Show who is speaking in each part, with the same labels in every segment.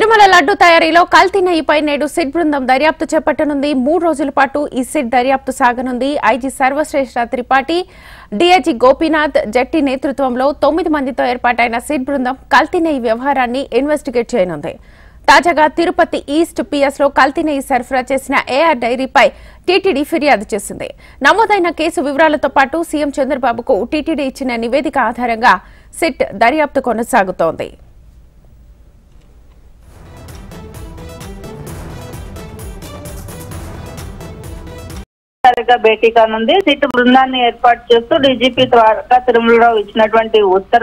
Speaker 1: తిరుమల లడ్డు తయారీలో కల్తీ నెయ్యిపై నేడు సిట్ బృందం దర్యాప్తు చేపట్టనుంది. 3 రోజుల పాటు ఈ సిట్ దర్యాప్తు సాగనుంది. ఐజీ సర్వశ్రేష్ఠ త్రిపాఠి, డీఐజీ గోపీనాథ్ జట్టి నేతృత్వంలో 9 మందితో ఏర్పాటైన సిట్ బృందం కల్తీ నెయ్యి వ్యవహారాన్ని ఇన్వెస్టిగేట్ చేయనుంది. తాజాగా తిరుపతి ఈస్ట్ పిఎస్ లో కల్తీ నెయ్యి సరఫరా చేసిన ఏఆర్ డైరీపై టీటీడీ ఫిర్యాదు చేసింది. నమోదైన కేసు వివరాలతో పాటు సీఎం చంద్రబాబుకు టీటీడీ ఇచ్చిన నివేదిక ఆధారంగా సిట్ దర్యాప్తు కొనసాగుతోంది.
Speaker 2: భేటీ కానుంది. సిట్ బృందాన్ని ఏర్పాటు చేస్తూ డీజీపీ ద్వారకా తిరుమలరావు ఇచ్చినటువంటి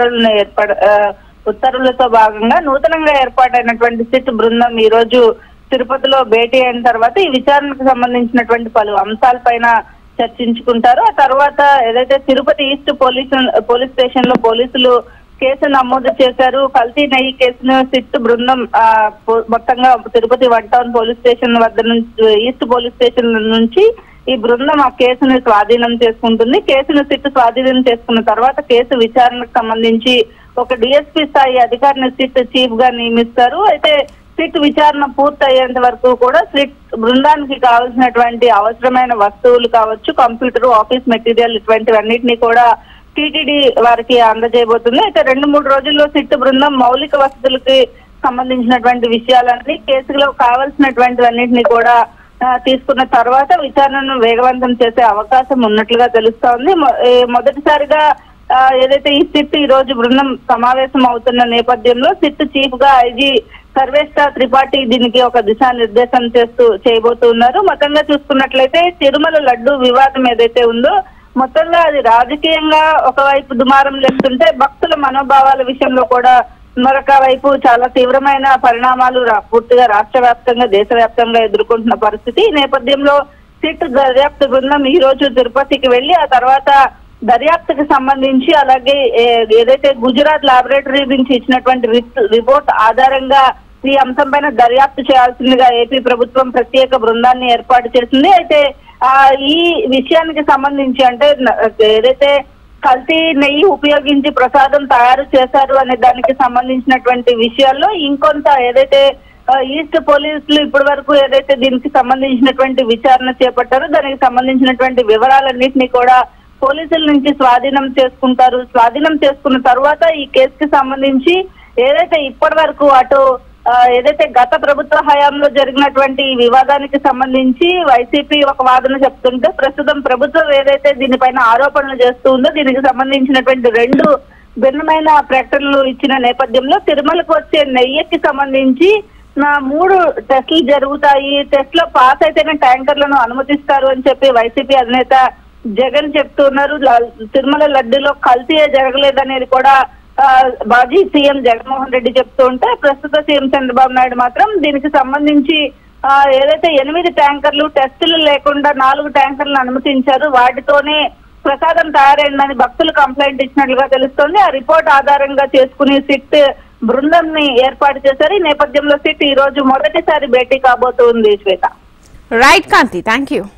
Speaker 2: ఉత్తర్వులతో భాగంగా నూతనంగా ఏర్పాటైనటువంటి సిట్ బృందం ఈ రోజు తిరుపతిలో భేటీ అయిన తర్వాత ఈ విచారణకు సంబంధించినటువంటి పలు అంశాలపైన చర్చించుకుంటారు. ఆ తర్వాత ఏదైతే తిరుపతి ఈస్ట్ పోలీస్ స్టేషన్ లో పోలీసులు కేసు నమోదు చేశారు. కల్తీ నెయ్యి కేసును సిట్ బృందం మొత్తంగా తిరుపతి 1 టౌన్ పోలీస్ స్టేషన్ వద్ద నుంచి ఈస్ట్ పోలీస్ స్టేషన్ నుంచి ఈ బృందం ఆ కేసును స్వాధీనం చేసుకుంటుంది. కేసును సిట్ స్వాధీనం చేసుకున్న తర్వాత కేసు విచారణకు సంబంధించి ఒక డిఎస్పీ స్థాయి అధికారిని సిట్ చీఫ్ గా నియమిస్తారు. అయితే సిట్ విచారణ పూర్తయ్యేంత వరకు కూడా సిట్ బృందానికి కావాల్సినటువంటి అవసరమైన వస్తువులు కావచ్చు, కంప్యూటర్, ఆఫీస్ మెటీరియల్ ఇటువంటివన్నిటినీ కూడా టీటీడీ వారికి అందజేయబోతుంది. అయితే 2-3 రోజుల్లో సిట్ బృందం మౌలిక వసతులకి సంబంధించినటువంటి విషయాలన్నీ కేసులో కావాల్సినటువంటివన్నిటిని కూడా తీసుకున్న తర్వాత విచారణను వేగవంతం చేసే అవకాశం ఉన్నట్లుగా తెలుస్తోంది. మొదటిసారిగా ఏదైతే ఈ సిట్ ఈ రోజు బృందం సమావేశం అవుతున్న నేపథ్యంలో సిట్ చీఫ్ గా ఐజీ సర్వేష్ఠ త్రిపాఠి దీనికి ఒక దిశానిర్దేశం చేయబోతున్నారు. మొత్తంగా చూసుకున్నట్లయితే తిరుమల లడ్డు వివాదం ఏదైతే ఉందో మొత్తంగా అది రాజకీయంగా ఒకవైపు దుమారం లేస్తుంటే భక్తుల మనోభావాల విషయంలో కూడా మరొక వైపు చాలా తీవ్రమైన పరిణామాలు పూర్తిగా రాష్ట్ర వ్యాప్తంగా దేశవ్యాప్తంగా ఎదుర్కొంటున్న పరిస్థితి. ఈ నేపథ్యంలో సిట్ దర్యాప్తు బృందం ఈ రోజు తిరుపతికి వెళ్లి ఆ తర్వాత దర్యాప్తుకు సంబంధించి అలాగే ఏదైతే గుజరాత్ లాబొరేటరీ నుంచి ఇచ్చినటువంటి రిపోర్ట్ ఆధారంగా ఈ అంశం పైన దర్యాప్తు చేయాల్సిందిగా ఏపీ ప్రభుత్వం ప్రత్యేక బృందాన్ని ఏర్పాటు చేసింది. అయితే ఈ విషయానికి సంబంధించి అంటే ఏదైతే కల్తీ నెయ్యి ఉపయోగించి ప్రసాదం తయారు చేశారు అనే దానికి సంబంధించినటువంటి విషయాల్లో ఇంకొంత ఏదైతే ఈస్ట్ పోలీసులు ఇప్పటి వరకు ఏదైతే దీనికి సంబంధించినటువంటి విచారణ చేపట్టారో దానికి సంబంధించినటువంటి వివరాలన్నింటినీ కూడా పోలీసుల నుంచి స్వాధీనం చేసుకుంటారు. స్వాధీనం చేసుకున్న తర్వాత ఈ కేసుకి సంబంధించి ఏదైతే ఇప్పటి వరకు అటు ఏదైతే గత ప్రభుత్వ హయాంలో జరిగినటువంటి వివాదానికి సంబంధించి వైసీపీ ఒక వాదన చెప్తుంటే ప్రస్తుతం ప్రభుత్వం ఏదైతే దీనిపైన ఆరోపణలు చేస్తూ ఉందో దీనికి సంబంధించినటువంటి 2 భిన్నమైన ప్రకటనలు ఇచ్చిన నేపథ్యంలో తిరుమలకు వచ్చే నెయ్యికి సంబంధించి 3 టెస్టులు జరుగుతాయి. టెస్ట్ లో పాస్ అయితేనే ట్యాంకర్లను అనుమతిస్తారు అని చెప్పి వైసీపీ అధినేత జగన్ చెప్తున్నారు. తిరుమల లడ్డులో కల్తీ జరగలేదనేది కూడా మాజీ సీఎం జగన్మోహన్ రెడ్డి చెప్తూ ఉంటే ప్రస్తుత సీఎం చంద్రబాబు నాయుడు మాత్రం దీనికి సంబంధించి ఏదైతే 8 ట్యాంకర్లు టెస్టులు లేకుండా 4 ట్యాంకర్లను అనుమతించారు, వాటితోనే ప్రసాదం తయారైందని భక్తులు కంప్లైంట్ ఇచ్చినట్లుగా తెలుస్తోంది. ఆ రిపోర్ట్ ఆధారంగా చేసుకుని సిట్ బృందం ని ఏర్పాటు చేశారు. ఈ నేపథ్యంలో సిట్ ఈ రోజు మొదటిసారి భేటీ కాబోతుంది. Shweta.
Speaker 1: Right Kanti, thank you.